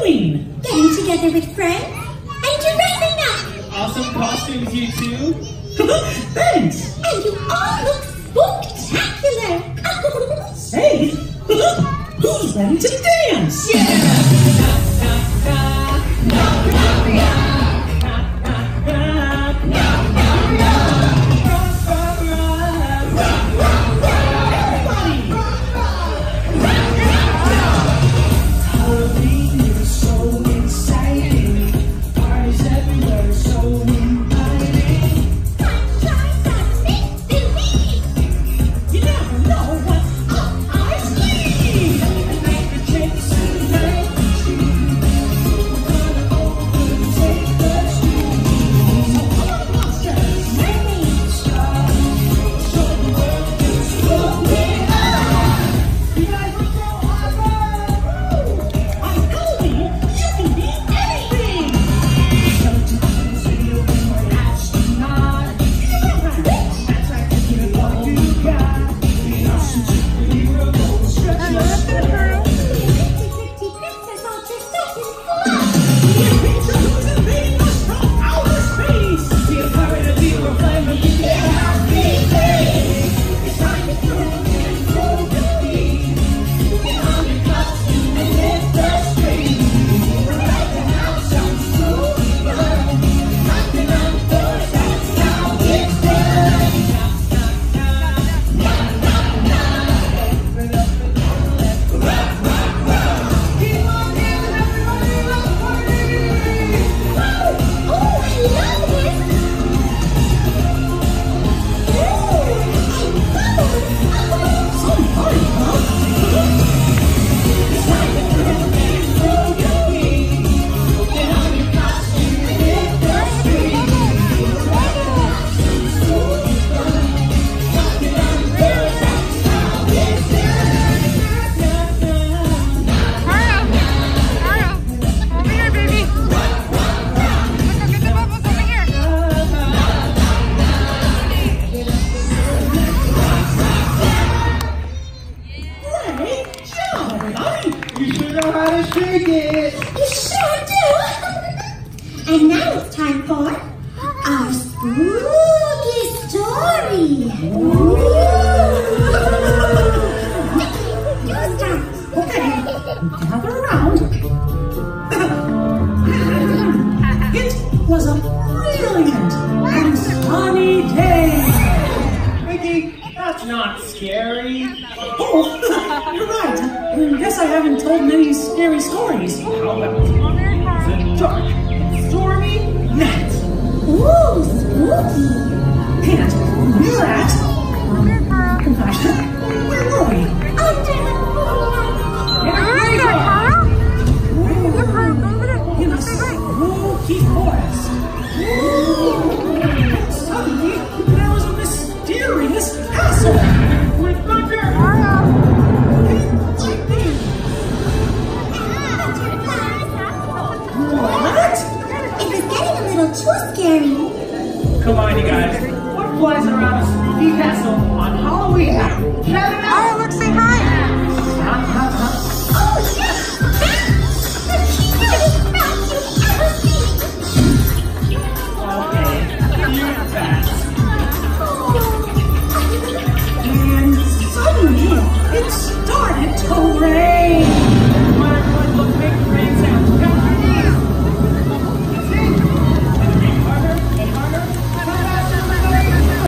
doing? Getting together with friends and dressing up. Awesome costumes, you two. Thanks. And you all look spooktacular. Hey, who's ready to dance? You sure do. And now it's time for our spooky story. Okay, gather around. It was a brilliant and sunny day. Mickey, that's not scary. Oh, you're right. Guess I haven't told many scary stories. How about the dark and stormy night? Ooh, spooky. Peanut, you're at... Gosh, where were we? Under the moonlight. In a spooky forest. Suddenly, there was a mysterious castle with thunder and lightning. What? It was getting a little too scary. Come on, you guys. What flies around a spooky castle on Halloween night? Shout it out! Oh, look, say hi.